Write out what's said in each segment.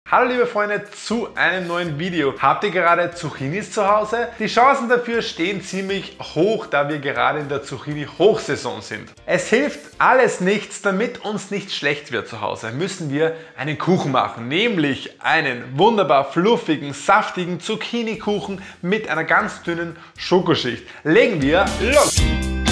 Hallo liebe Freunde zu einem neuen Video. Habt ihr gerade Zucchinis zu Hause? Die Chancen dafür stehen ziemlich hoch, da wir gerade in der Zucchini-Hochsaison sind. Es hilft alles nichts, damit uns nicht schlecht wird zu Hause, müssen wir einen Kuchen machen, nämlich einen wunderbar fluffigen, saftigen Zucchini-Kuchen mit einer ganz dünnen Schokoschicht. Legen wir los!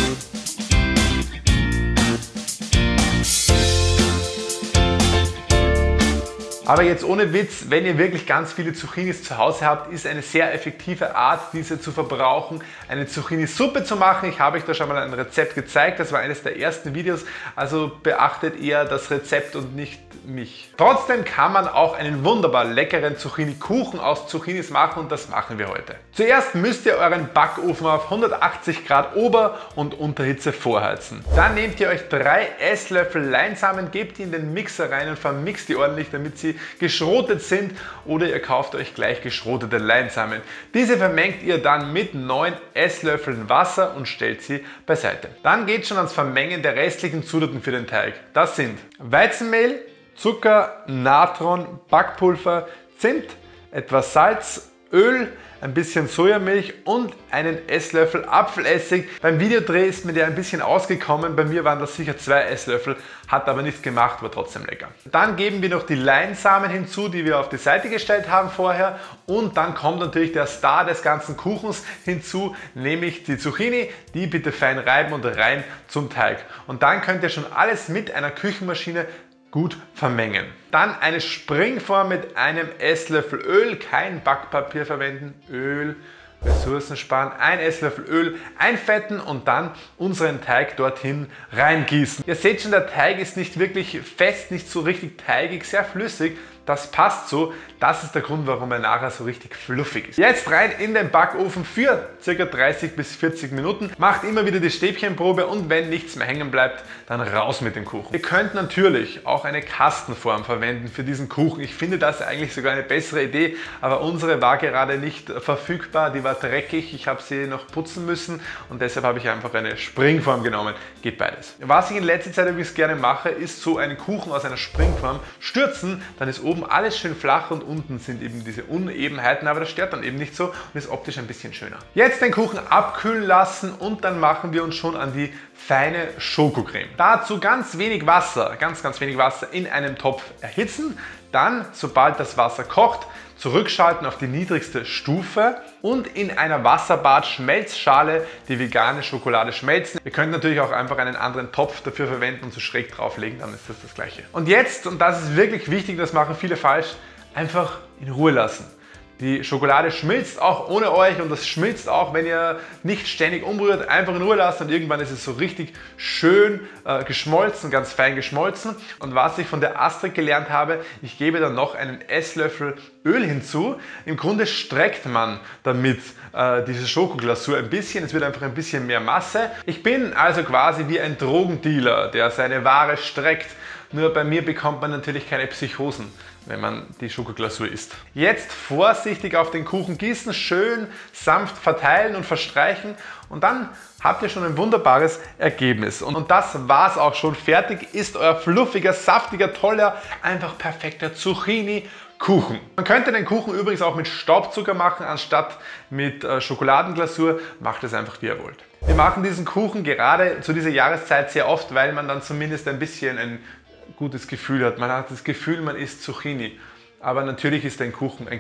Aber jetzt ohne Witz, wenn ihr wirklich ganz viele Zucchinis zu Hause habt, ist eine sehr effektive Art, diese zu verbrauchen, eine Zucchini-Suppe zu machen. Ich habe euch da schon mal ein Rezept gezeigt, das war eines der ersten Videos, also beachtet eher das Rezept und nicht mich. Trotzdem kann man auch einen wunderbar leckeren Zucchini-Kuchen aus Zucchinis machen und das machen wir heute. Zuerst müsst ihr euren Backofen auf 180 Grad Ober- und Unterhitze vorheizen. Dann nehmt ihr euch 3 Esslöffel Leinsamen, gebt die in den Mixer rein und vermixt die ordentlich, damit sie geschrotet sind, oder ihr kauft euch gleich geschrotete Leinsamen. Diese vermengt ihr dann mit 9 Esslöffeln Wasser und stellt sie beiseite. Dann geht schon ans Vermengen der restlichen Zutaten für den Teig. Das sind Weizenmehl, Zucker, Natron, Backpulver, Zimt, etwas Salz, Öl, ein bisschen Sojamilch und einen Esslöffel Apfelessig. Beim Videodreh ist mir der ein bisschen ausgekommen, bei mir waren das sicher 2 Esslöffel, hat aber nichts gemacht, war trotzdem lecker. Dann geben wir noch die Leinsamen hinzu, die wir auf die Seite gestellt haben vorher, und dann kommt natürlich der Star des ganzen Kuchens hinzu, nämlich die Zucchini, die bitte fein reiben und rein zum Teig. Und dann könnt ihr schon alles mit einer Küchenmaschine gut vermengen. Dann eine Springform mit einem Esslöffel Öl, kein Backpapier verwenden, Öl, Ressourcen sparen, 1 Esslöffel Öl einfetten und dann unseren Teig dorthin reingießen. Ihr seht schon, der Teig ist nicht wirklich fest, nicht so richtig teigig, sehr flüssig. Das passt so, das ist der Grund, warum er nachher so richtig fluffig ist. Jetzt rein in den Backofen für ca. 30 bis 40 Minuten. Macht immer wieder die Stäbchenprobe und wenn nichts mehr hängen bleibt, dann raus mit dem Kuchen. Ihr könnt natürlich auch eine Kastenform verwenden für diesen Kuchen. Ich finde das eigentlich sogar eine bessere Idee, aber unsere war gerade nicht verfügbar, die war dreckig, ich habe sie noch putzen müssen und deshalb habe ich einfach eine Springform genommen. Geht beides. Was ich in letzter Zeit übrigens gerne mache, ist so einen Kuchen aus einer Springform stürzen, dann ist oben alles schön flach und unten sind eben diese Unebenheiten, aber das stört dann eben nicht so und ist optisch ein bisschen schöner. Jetzt den Kuchen abkühlen lassen und dann machen wir uns schon an die feine Schokocreme. Dazu ganz wenig Wasser, ganz wenig Wasser in einem Topf erhitzen, dann, sobald das Wasser kocht, zurückschalten auf die niedrigste Stufe und in einer Wasserbad-Schmelzschale die vegane Schokolade schmelzen. Ihr könnt natürlich auch einfach einen anderen Topf dafür verwenden und so schräg drauflegen, dann ist das gleiche. Und jetzt, und das ist wirklich wichtig, das machen viele falsch, einfach in Ruhe lassen. Die Schokolade schmilzt auch ohne euch und das schmilzt auch, wenn ihr nicht ständig umrührt, einfach in Ruhe lassen und irgendwann ist es so richtig schön geschmolzen, ganz fein geschmolzen. Und was ich von der Astrid gelernt habe, ich gebe dann noch einen Esslöffel Öl hinzu. Im Grunde streckt man damit diese Schokoglasur ein bisschen, es wird einfach ein bisschen mehr Masse. Ich bin also quasi wie ein Drogendealer, der seine Ware streckt. Nur bei mir bekommt man natürlich keine Psychosen, wenn man die Schokoglasur isst. Jetzt vorsichtig auf den Kuchen gießen, schön sanft verteilen und verstreichen und dann habt ihr schon ein wunderbares Ergebnis. Und das war's auch schon. Fertig ist euer fluffiger, saftiger, toller, einfach perfekter Zucchini-Kuchen. Man könnte den Kuchen übrigens auch mit Staubzucker machen, anstatt mit Schokoladenglasur. Macht es einfach, wie ihr wollt. Wir machen diesen Kuchen gerade zu dieser Jahreszeit sehr oft, weil man dann zumindest ein bisschen ein gutes Gefühl hat. Man hat das Gefühl, man isst Zucchini. Aber natürlich ist ein Kuchen,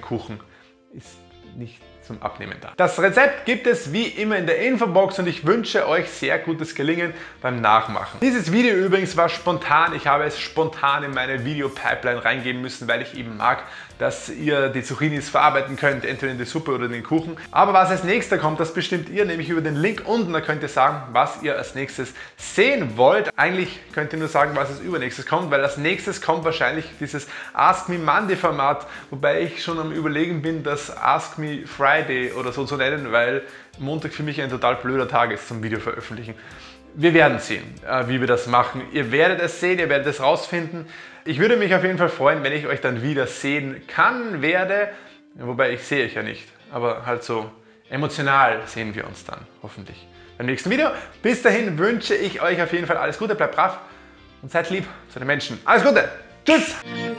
ist nicht zum Abnehmen da. Das Rezept gibt es wie immer in der Infobox und ich wünsche euch sehr gutes Gelingen beim Nachmachen. Dieses Video übrigens war spontan. Ich habe es spontan in meine Video-Pipeline reingeben müssen, weil ich eben mag, dass ihr die Zucchinis verarbeiten könnt, entweder in die Suppe oder in den Kuchen. Aber was als nächstes kommt, das bestimmt ihr, nämlich über den Link unten. Da könnt ihr sagen, was ihr als nächstes sehen wollt. Eigentlich könnt ihr nur sagen, was als übernächstes kommt, weil als nächstes kommt wahrscheinlich dieses Ask Me Monday Format, wobei ich schon am Überlegen bin, das Ask Me Friday oder so zu nennen, weil Montag für mich ein total blöder Tag ist zum Video veröffentlichen. Wir werden sehen, wie wir das machen. Ihr werdet es sehen, ihr werdet es rausfinden. Ich würde mich auf jeden Fall freuen, wenn ich euch dann wieder sehen kann, werde. Wobei ich sehe euch ja nicht, aber halt so emotional sehen wir uns dann, hoffentlich, beim nächsten Video. Bis dahin wünsche ich euch auf jeden Fall alles Gute, bleibt brav und seid lieb zu den Menschen. Alles Gute, tschüss!